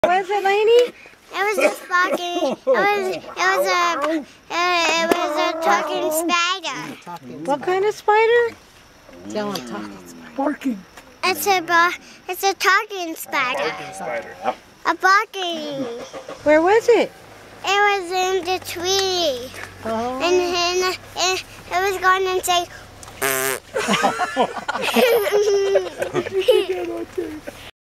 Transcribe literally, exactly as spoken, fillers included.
What was it, Lainey? It was just barking. It was it was a it, it was a talking spider. What kind of spider? Tell him talking spider. Barking. It's a bar, it's a talking spider. Barking spider. A barking. Where was it? It was in the tree, Oh. and then it, it was going and say.